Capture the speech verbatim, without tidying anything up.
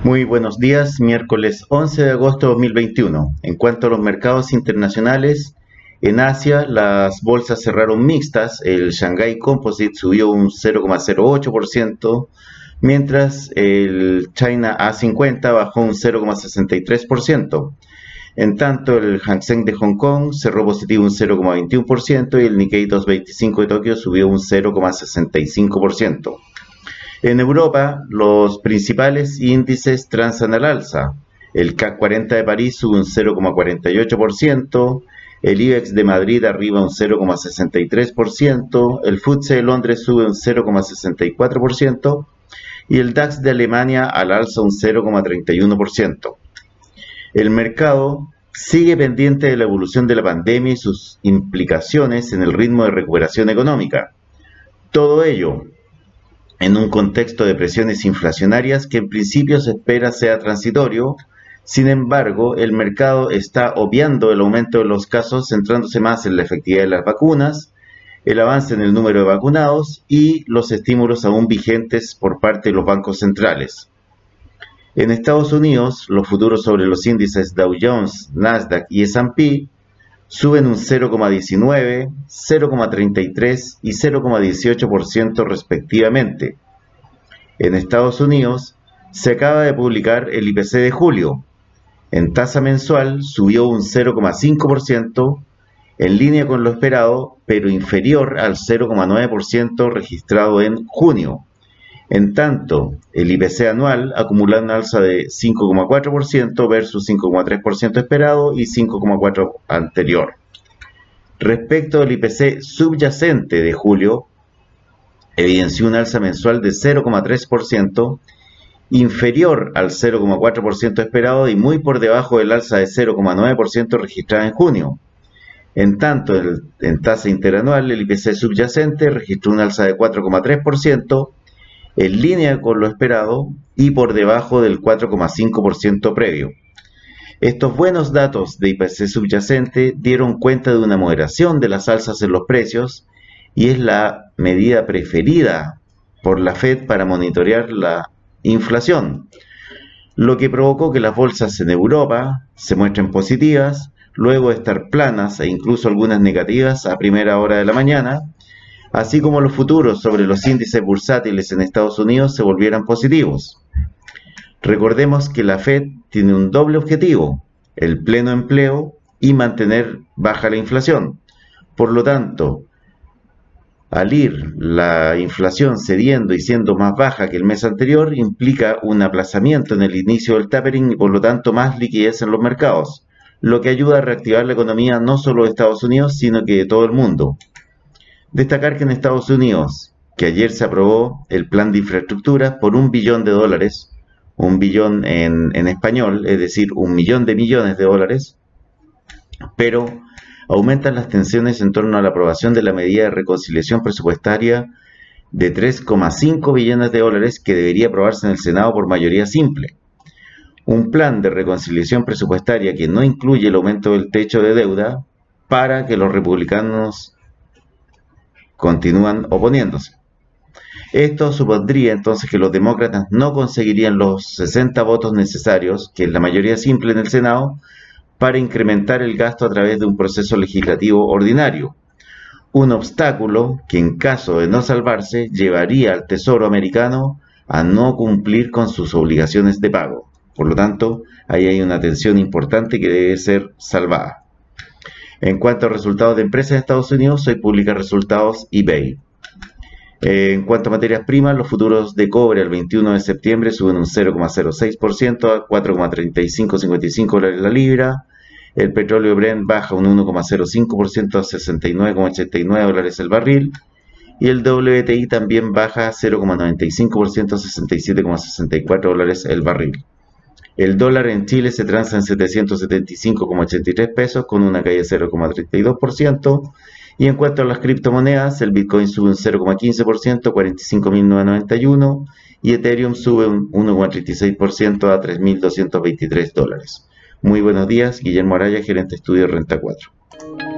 Muy buenos días, miércoles once de agosto de dos mil veintiuno. En cuanto a los mercados internacionales, en Asia las bolsas cerraron mixtas. El Shanghai Composite subió un cero coma cero ocho por ciento, mientras el China A cincuenta bajó un cero coma sesenta y tres por ciento. En tanto, el Hang Seng de Hong Kong cerró positivo un cero coma veintiuno por ciento y el Nikkei doscientos veinticinco de Tokio subió un cero coma sesenta y cinco por ciento. En Europa, los principales índices transan al alza. El C A C cuarenta de París sube un cero coma cuarenta y ocho por ciento, el IBEX de Madrid arriba un cero coma sesenta y tres por ciento, el F T S E de Londres sube un cero coma sesenta y cuatro por ciento y el DAX de Alemania al alza un cero coma treinta y uno por ciento. El mercado sigue pendiente de la evolución de la pandemia y sus implicaciones en el ritmo de recuperación económica. Todo ello en un contexto de presiones inflacionarias que en principio se espera sea transitorio. Sin embargo, el mercado está obviando el aumento de los casos, centrándose más en la efectividad de las vacunas, el avance en el número de vacunados y los estímulos aún vigentes por parte de los bancos centrales. En Estados Unidos, los futuros sobre los índices Dow Jones, Nasdaq y S and P suben un cero coma diecinueve, cero coma treinta y tres y cero coma dieciocho por ciento respectivamente. En Estados Unidos se acaba de publicar el I P C de julio. En tasa mensual subió un cero coma cinco por ciento, en línea con lo esperado, pero inferior al cero coma nueve por ciento registrado en junio. En tanto, el I P C anual acumula una alza de cinco coma cuatro por ciento versus cinco coma tres por ciento esperado y cinco coma cuatro por ciento anterior. Respecto al I P C subyacente de julio, evidenció una alza mensual de cero coma tres por ciento, inferior al cero coma cuatro por ciento esperado y muy por debajo del alza de cero coma nueve por ciento registrada en junio. En tanto, en, en tasa interanual, el I P C subyacente registró una alza de cuatro coma tres por ciento, en línea con lo esperado y por debajo del cuatro coma cinco por ciento previo. Estos buenos datos de I P C subyacente dieron cuenta de una moderación de las alzas en los precios y es la medida preferida por la Fed para monitorear la inflación, lo que provocó que las bolsas en Europa se muestren positivas, luego de estar planas e incluso algunas negativas a primera hora de la mañana, así como los futuros sobre los índices bursátiles en Estados Unidos se volvieran positivos. Recordemos que la Fed tiene un doble objetivo, el pleno empleo y mantener baja la inflación. Por lo tanto, al ir la inflación cediendo y siendo más baja que el mes anterior, implica un aplazamiento en el inicio del tapering y por lo tanto más liquidez en los mercados, lo que ayuda a reactivar la economía no solo de Estados Unidos, sino que de todo el mundo. Destacar que en Estados Unidos, que ayer se aprobó el plan de infraestructura por un billón de dólares, un billón en, en español, es decir, un millón de millones de dólares, pero aumentan las tensiones en torno a la aprobación de la medida de reconciliación presupuestaria de tres coma cinco billones de dólares que debería aprobarse en el Senado por mayoría simple. Un plan de reconciliación presupuestaria que no incluye el aumento del techo de deuda para que los republicanos continúan oponiéndose. Esto supondría entonces que los demócratas no conseguirían los sesenta votos necesarios, que es la mayoría simple en el Senado, para incrementar el gasto a través de un proceso legislativo ordinario. Un obstáculo que en caso de no salvarse llevaría al Tesoro americano a no cumplir con sus obligaciones de pago. Por lo tanto, ahí hay una tensión importante que debe ser salvada. En cuanto a resultados de empresas de Estados Unidos, hoy publica resultados eBay. Eh, en cuanto a materias primas, los futuros de cobre al veintiuno de septiembre suben un cero coma cero seis por ciento a cuatro coma treinta y cinco cincuenta y cinco dólares la libra. El petróleo Brent baja un uno coma cero cinco por ciento a sesenta y nueve coma ochenta y nueve dólares el barril. Y el W T I también baja cero coma noventa y cinco por ciento a sesenta y siete coma sesenta y cuatro dólares el barril. El dólar en Chile se transa en setecientos setenta y cinco coma ochenta y tres pesos con una caída de cero coma treinta y dos por ciento. Y en cuanto a las criptomonedas, el Bitcoin sube un cero coma quince por ciento a cuarenta y cinco mil novecientos noventa y uno y Ethereum sube un uno coma treinta y seis por ciento a tres mil doscientos veintitrés dólares. Muy buenos días, Guillermo Araya, gerente de estudio Renta cuatro.